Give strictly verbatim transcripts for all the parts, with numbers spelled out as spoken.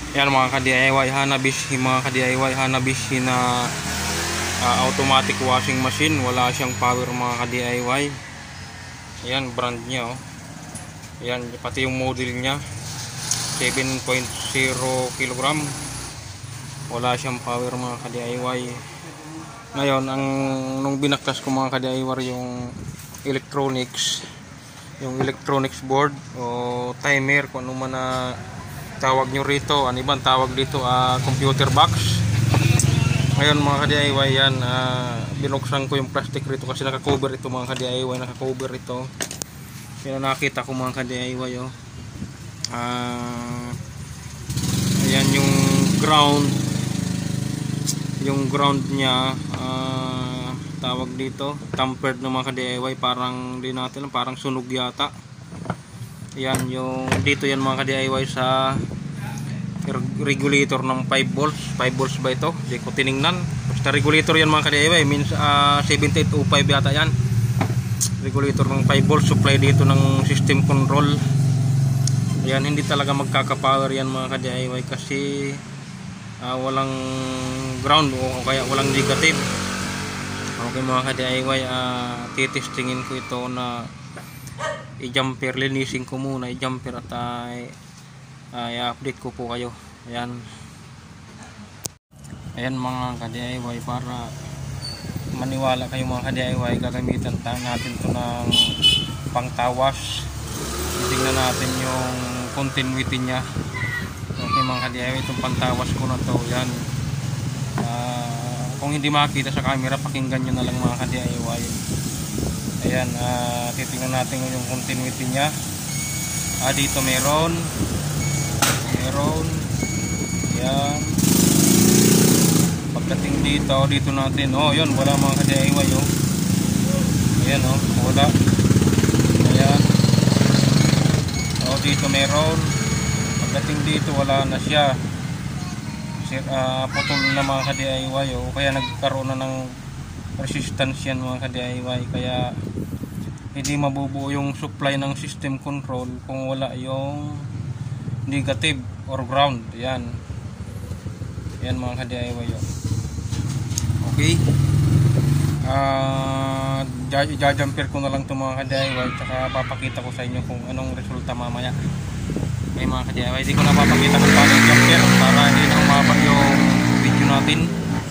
Yan mga ka-D I Y Hanabishi, mga ka-D I Y Hanabishi na uh, automatic washing machine. Wala siyang power mga ka-D I Y. Ayan, brand niya oh. Ayan, pati yung model niya seven point zero kilogram. Wala siyang power mga ka-D I Y. Ngayon, ang nung binaktas ko mga ka-D I Y yung electronics, yung electronics board o timer, kung ano man na tawag nyo rito, ano ibang tawag dito, uh, computer box. Ngayon mga ka-D I Y yan, uh, binuksan ko yung plastic rito kasi naka-cover ito mga ka-D I Y, naka-cover ito. Yan nakita ko mga ka-D I Y oh. Uh, ayan yung ground, yung ground niya, uh, tawag dito, tampered ng mga ka-D I Y, parang di natin, parang sunog yata. Yan yung dito yan mga ka-D I Y sa regulator ng five volts. five volts ba ito? Hindi ko tiningnan. Basta regulator yan mga ka-D I Y, means uh, seventy-eight oh five yata yan. Regulator ng five volts, supply dito ng system control. Yan, hindi talaga magkaka-power yan mga ka-D I Y kasi uh, walang ground o kaya walang negative. Okay mga ka-D I Y, uh, titestingin ko ito na i-jumper, linisin ko muna i-jumper at ay uh, i-update ko po kayo. Ayan, ayan mga ka-D I Y, para maniwala kayo mga ka-D I Y, gagamitan natin ito ng pangtawas. Tingnan natin yung continuity nya. Okay mga ka-D I Y, itong pangtawas ko na to. Yan, uh, kung hindi makita sa camera, pakinggan nyo na lang mga ka-D I Y. Ayan, uh, titingnan natin yung continuity nya. Ah, dito meron meron yan. Pagdating dito, dito natin, oh yun, wala mga ka-D I Y oh. Ayan oh, wala. Ayan, oh dito meron. Pagdating dito, wala na siya. Uh, putol na mga ka-D I Y oh, kaya nagkaroon na ng resistance yan mga ka-D I Y, kaya hindi mabubuo yung supply ng system control kung wala yung negative or ground. Yan, yan mga ka-D I Y oh. Okay, uh, jajumper ko na lang ito mga ka-D I Y, tsaka papakita ko sa inyo kung anong resulta mamaya. Okay mga ka-D I Y, hindi ko na papakita kung paano yung jumper para hindi na umaba yung video natin.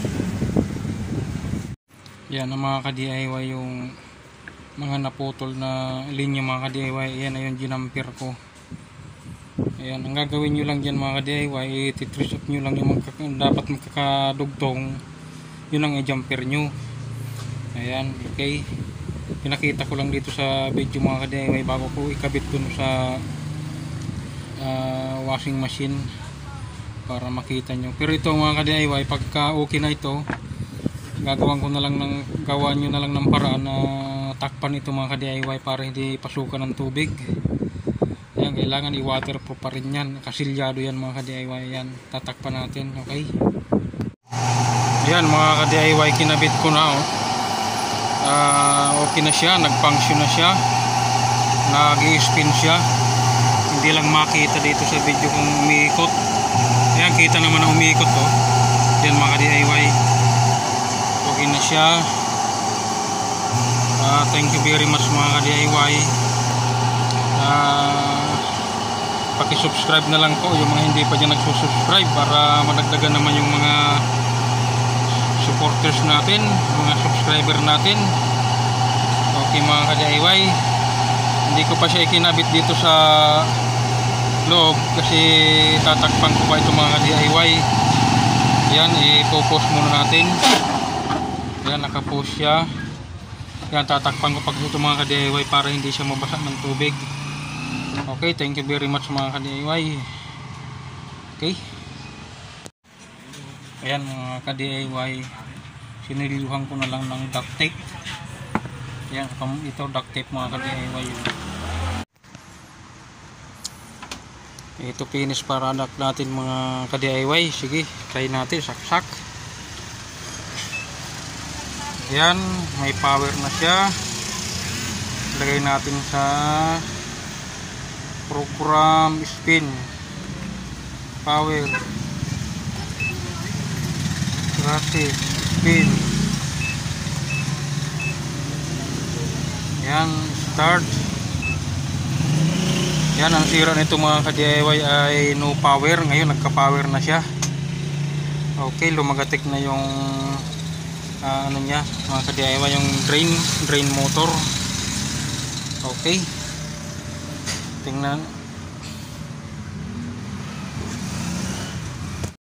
Yan ang mga ka-D I Y, yung mga naputol na linya mga ka-D I Y. Yan na yung ginamper ko. Ayan, ang gagawin nyo lang dyan mga ka-D I Y, ititrace up nyo lang yung magka, dapat magkakadugtong, yun ang i-jumper nyo. Ayan, okay, pinakita ko lang dito sa video mga ka-D I Y bago ko ikabit dun sa uh, washing machine para makita nyo. Pero ito mga ka-D I Y, pagka okay na ito, gagawin ko na lang ng gawa nyo na lang ng paraan na takpan ito mga ka-D I Y para hindi pasukan ng tubig. Ayan, kailangan i-waterproof pa rin yan, kasilyado yan mga ka-D I Y. Yan, tatakpan natin. Okay, yan mga ka-D I Y, kinabit ko na oh. Uh, okay na siya, nag-function na siya, nag-i-spin siya. Hindi lang makita dito sa video kung umiikot. Ayan, kita naman na umiikot oh. Yan mga ka-D I Y, okay na siya. Uh, thank you very much mga ka-D I Y. Uh, Paki-subscribe na lang po yung mga hindi pa dyan nagsusubscribe para madagdagan naman yung mga supporters natin, mga subscriber natin. Okay mga ka-D I Y, hindi ko pa siya ikinabit dito sa loob kasi tatakpan ko pa ito mga ka-D I Y. Yan, ipopost muna natin. Yan, nakapost siya. Yan, tatakpan ko pag ito mga ka-D I Y para hindi siya mabasa ng tubig. Okay, thank you very much mga ka-D I Y. Okay, ayan mga ka-D I Y, sinililuhan ko na lang ng duct tape. Ayan, ito duct tape mga ka-D I Y. Ito finish para anak natin mga ka-D I Y. Sige, try natin, saksak. Ayan, may power na siya. Lagay natin sa program spin power, traffic, pin. Yan, start. Yan, ang sira nito mga ka-D I Y ay no power. Ngayon nagka-power na siya. Okay, lumagatik na yung uh, ano niya mga ka-D I Y, yung drain, drain motor. Okay, tingnan.